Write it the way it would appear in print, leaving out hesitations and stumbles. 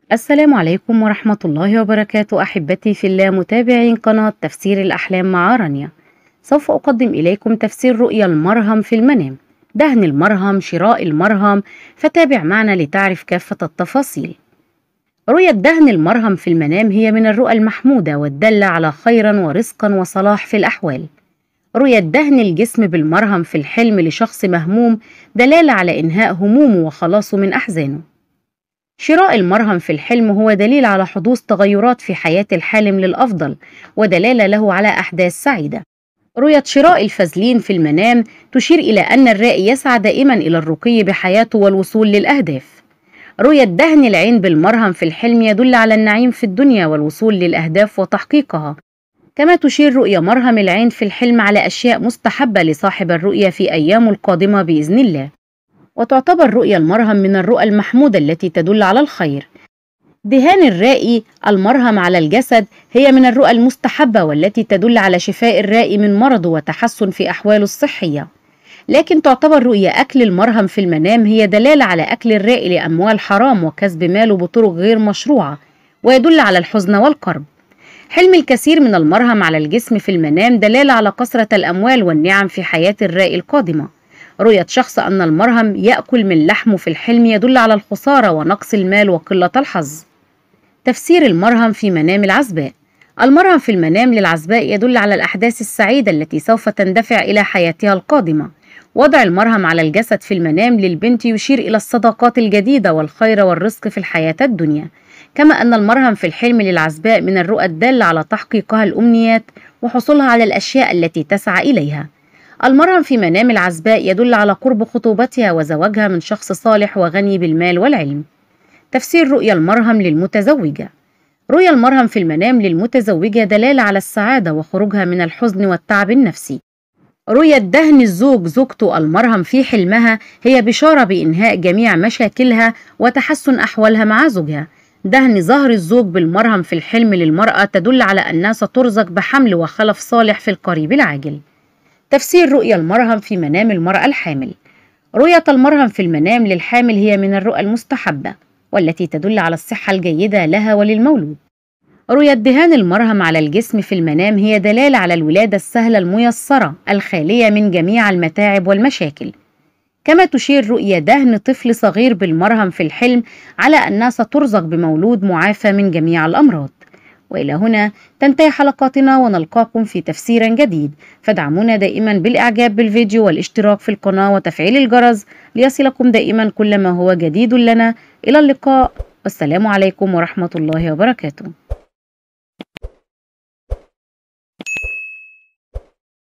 السلام عليكم ورحمة الله وبركاته أحبتي في الله متابعين قناة تفسير الأحلام مع رانيا. سوف أقدم إليكم تفسير رؤيا المرهم في المنام، دهن المرهم، شراء المرهم، فتابع معنا لتعرف كافة التفاصيل. رؤية دهن المرهم في المنام هي من الرؤى المحمودة والدالة على خيرا ورزقا وصلاح في الأحوال. رؤية دهن الجسم بالمرهم في الحلم لشخص مهموم دلالة على إنهاء همومه وخلاصه من أحزانه. شراء المرهم في الحلم هو دليل على حدوث تغيرات في حياة الحالم للأفضل ودلالة له على أحداث سعيدة. رؤية شراء الفازلين في المنام تشير إلى أن الرائي يسعى دائما إلى الرقي بحياته والوصول للأهداف. رؤية دهن العين بالمرهم في الحلم يدل على النعيم في الدنيا والوصول للأهداف وتحقيقها. كما تشير رؤية مرهم العين في الحلم على أشياء مستحبة لصاحب الرؤية في أيامه القادمة بإذن الله. وتعتبر رؤيا المرهم من الرؤى المحمودة التي تدل على الخير. دهان الرائي المرهم على الجسد هي من الرؤى المستحبة والتي تدل على شفاء الرائي من مرضه وتحسن في أحواله الصحية. لكن تعتبر رؤيا أكل المرهم في المنام هي دلالة على أكل الرائي لأموال حرام وكسب ماله بطرق غير مشروعة، ويدل على الحزن والكرب. حلم الكثير من المرهم على الجسم في المنام دلالة على كثرة الأموال والنعم في حياة الرائي القادمة. رؤية شخص أن المرهم يأكل من لحمه في الحلم يدل على الخسارة ونقص المال وقلة الحظ. تفسير المرهم في منام العزباء. المرهم في المنام للعزباء يدل على الأحداث السعيدة التي سوف تندفع إلى حياتها القادمة. وضع المرهم على الجسد في المنام للبنت يشير إلى الصداقات الجديدة والخير والرزق في الحياة الدنيا. كما أن المرهم في الحلم للعزباء من الرؤى الدالة على تحقيقها الأمنيات وحصولها على الأشياء التي تسعى إليها. المرهم في منام العزباء يدل على قرب خطوبتها وزواجها من شخص صالح وغني بالمال والعلم. تفسير رؤيا المرهم للمتزوجة. رؤيا المرهم في المنام للمتزوجة دلالة على السعادة وخروجها من الحزن والتعب النفسي. رؤية دهن الزوج زوجته المرهم في حلمها هي بشارة بإنهاء جميع مشاكلها وتحسن أحوالها مع زوجها. دهن ظهر الزوج بالمرهم في الحلم للمرأة تدل على أنها سترزق بحمل وخلف صالح في القريب العاجل. تفسير رؤيا المرهم في منام المرأة الحامل. رؤية المرهم في المنام للحامل هي من الرؤى المستحبة والتي تدل على الصحة الجيدة لها وللمولود. رؤية دهان المرهم على الجسم في المنام هي دلالة على الولادة السهلة الميسرة الخالية من جميع المتاعب والمشاكل. كما تشير رؤية دهن طفل صغير بالمرهم في الحلم على أنها سترزق بمولود معافى من جميع الأمراض. وإلى هنا تنتهي حلقاتنا ونلقاكم في تفسير جديد، فادعمونا دائما بالإعجاب بالفيديو والاشتراك في القناة وتفعيل الجرس ليصلكم دائما كل ما هو جديد لنا. إلى اللقاء، والسلام عليكم ورحمة الله وبركاته.